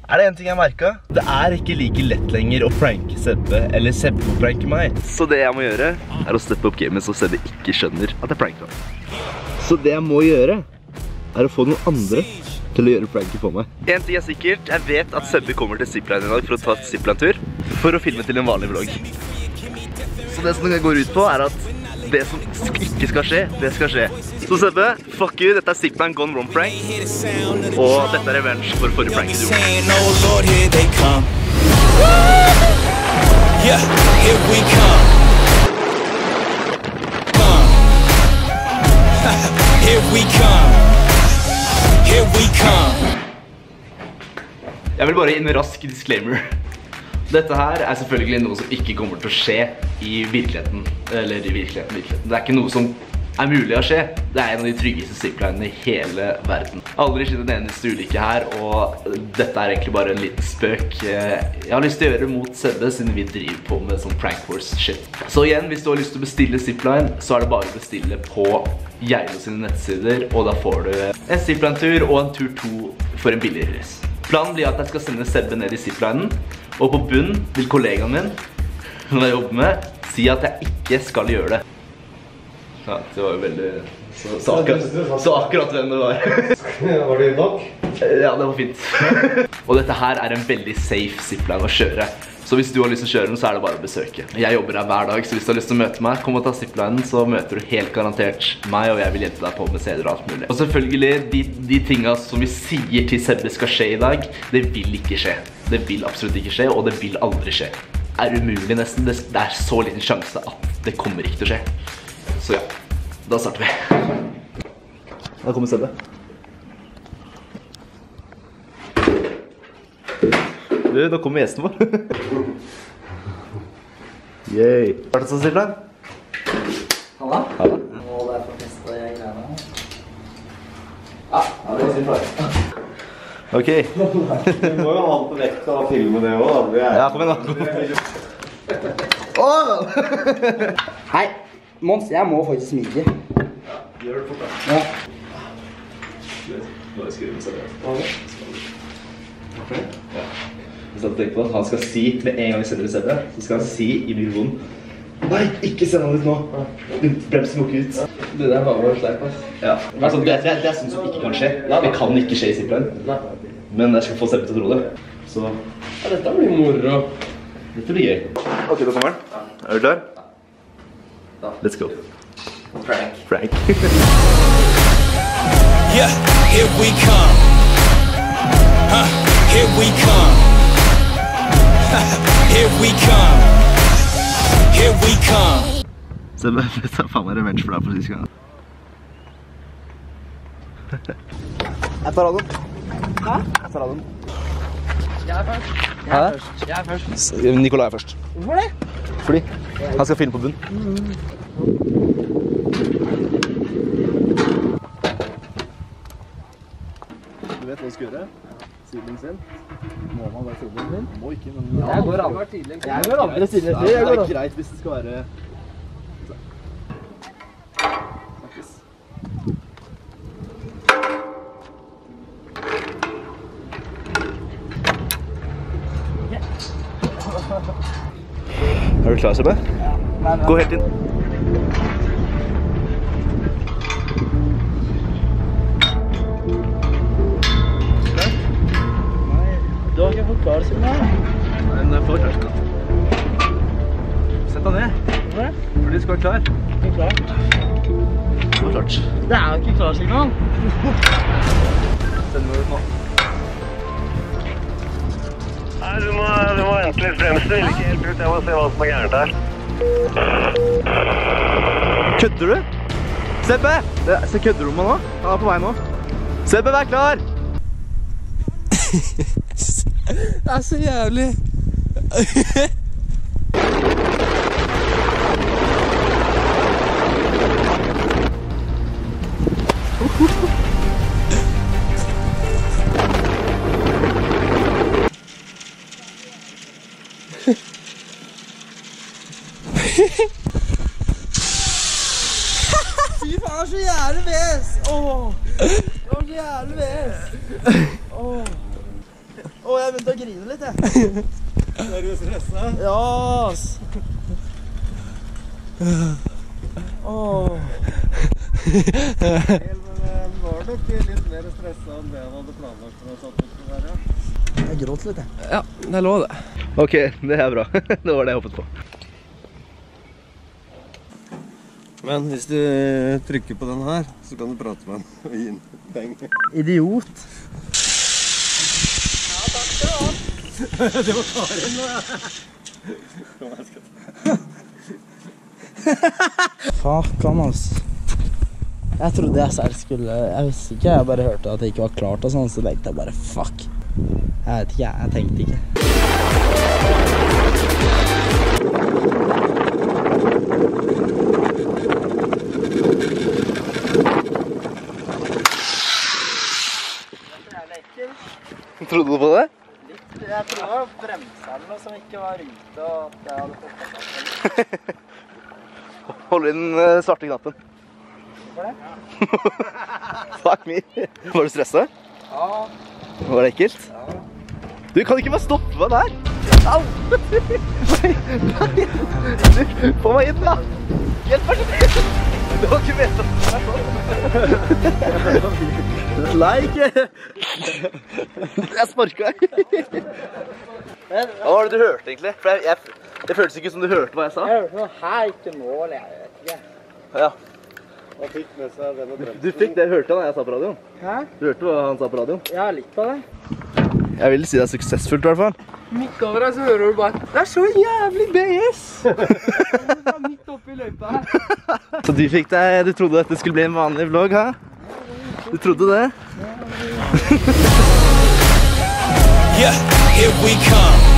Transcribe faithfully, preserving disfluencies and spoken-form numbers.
Er det en ting jeg merket? Det er ikke like lett lenger å pranke Sebbe, eller Sebbe å pranke meg. Så det jeg må gjøre, er å steppe opp gamet så Sebbe ikke skjønner at jeg pranker ham. Så det jeg må gjøre, er å få noen andre til å gjøre pranket på meg. En ting er sikkert, jeg vet at Sebbe kommer til Zipline i dag for å ta Zipline-tur, for å filme til en vanlig vlogg. Så det som det går ut på er at det som ikke skal skje, det skal skje. Så Sebbe, fuck you, dette er Zipline Gone Wrong prank. Og dette er revenge for forrige prank du gjorde. Yeah, here we come. Here we come. Here we come. Jeg vil bare gi en rask disclaimer. Dette her er selvfølgelig noe som ikke kommer til å skje i virkeligheten. Eller i virkeligheten, virkeligheten. Det er ikke noe som er mulig å skje. Det er en av de tryggeste ziplinene i hele verden. Aldri skjedd en eneste ulykke her, og dette er egentlig bare en liten spøk. Jeg har lyst til å gjøre mot Sebbe, siden vi driver på med sånn prank wars shit. Så igjen, hvis du har lyst til å bestille zipline, så er det bare å bestille på Geilo sine nettsider, og da får du en zipline-tur og en tur to for en billigere reis. Planen blir at jeg skal sende Sebbe ned i ziplinen, og på bunn vil kollegaen min, som jeg jobber med, si at jeg ikke skal gjøre det. Ja, det var jo veldig... Så, så, akkurat, så akkurat hvem det var. Var det nok? Ja, det var fint. Og dette her er en veldig safe zipline å kjøre. Så hvis du har lyst til å kjøre den, så er det bare å besøke. Jeg jobber her hver dag, så hvis du har lyst til å møte meg, kom og ta ziplinen, så møter du helt garantert meg, og jeg vil hjelpe deg på med C D-er og alt mulig. Og selvfølgelig, de, de tingene som vi sier til Sebbe skal skje i dag, det vil ikke skje. Det vil absolutt ikke skje, og det vil aldri skje. Det er umulig nesten, det, det er så liten sjanse at det kommer ikke til å skje. Så ja, da starter vi. Da kommer Sebbe. Du, nå kommer gjesten vår. Yay. Hva er det som sier deg? Halla? Halla. Og det er for fest og jeg greier nå. Ja, ja, det sier far. Ok. Vi må jo ha det på vekt og filme det også. Ja, kom igjen da. Åh! Hei, Mons, jeg må faktisk smige. Ja, gjør det fort da. Ja. Nå har jeg skrevet med Sebbe. Hva er det? Hvorfor det? Ja. Hvis jeg tenker på at han skal si, med en gang vi sender det Sebbe, så skal han si i mikrofonen: nei, ikke send han ut nå! Bremsen går ikke ut. Det der var bare sleip, ass. Ja, altså det, det, det er sånn som ikke kan skje. Det kan ikke skje i zipline. Men jeg skal få Sebbe til å tro det. Så... Ja, dette blir moro. Dette blir gøy. Ok, da kommer den. Er du klar? Ja. Let's go. Prank. Prank. Yeah, here we come. Huh, here we come. Here we come. Here we come. Sebbe, dette er faen meg revenge for deg for siste gang. Jeg tar av den. Hæ? Jeg tar av den. Jeg er først. Jeg er først. Jeg er først. Nikolai er først. Hvorfor det? Fordi han skal filme på bunn. Du vet hva du skal gjøre? Siden sin. Må man være siden din? Må ikke, men... Jeg går aldri. Jeg går aldri siden din. Det er greit hvis det skal være... Snakkes. Er du klar, Sebbe? Ja. Gå helt inn. Du har ikke forklart seg meg. Nei, men det er for klart. Sett deg ned. Hvorfor det? Fordi du skal være klar. Ikke klart. Det var klart. Det er jo ikke klarsignal. Send meg ut nå. Nei, du må, du må vente litt fremst. Du vil ikke helt ut. Jeg må se hva som er gærent her. Kødder du? Sebbe! Det, se, kødder du med nå? Han er på vei nå. Sebbe, vær klar! Det er så jævlig. Fy faen, så jævlig ves. Åh, det var så jævlig ves. Åh. Å, jeg begynte å grine litt, jeg. Er du stresset? Ja, ass. Åh. Men var nok litt mer stresset enn det han hadde planlagt for å satt ut til der, ja. Jeg gråt litt, jeg. Ja, det er lov det. Ok, det er bra. Det var det jeg håpet på. Men hvis du trykker på den her, så kan du prate med han og gi den penger. Idiot. Det var Karin nå, ja. Kom, jeg skal ta. Fuck han, ass. Jeg trodde jeg selv skulle, jeg visste ikke, jeg bare hørte at det ikke var klart og sånn, så tenkte jeg bare fuck. Jeg vet ikke, jeg tenkte ikke. Trodde du på det? Jeg tror det var bremserne som ikke var ute, og jeg hadde fått på plass. Hold i den uh, svarte knappen. Hvorfor det? Fuck me. Var du stresset? Ja. Var det ekkelt? Ja. Du kan ikke bare stoppe meg der. Au! Nei, nei. Du, få meg inn da. Hjelp meg. Det var ikke ment. Like! Jeg sparket deg. Hva var det du hørte egentlig? For jeg, jeg, det føltes ikke som du hørte hva jeg sa. Jeg hørte noe her, ikke nå, eller jeg vet ikke. Ja. Han fikk med seg den og bremsen. Du fikk det, hørte han jeg sa på radioen. Hæ? Du hørte hva han sa på radioen. Jeg har litt av det. Jeg vil si det er suksessfullt i hvert fall. Midt over deg så hører du bare, det er så jævlig B S! Midt oppe i løypa her. Så du fikk deg, du trodde at det skulle bli en vanlig vlogg, hæ? Du trodde det? Yeah, here we come.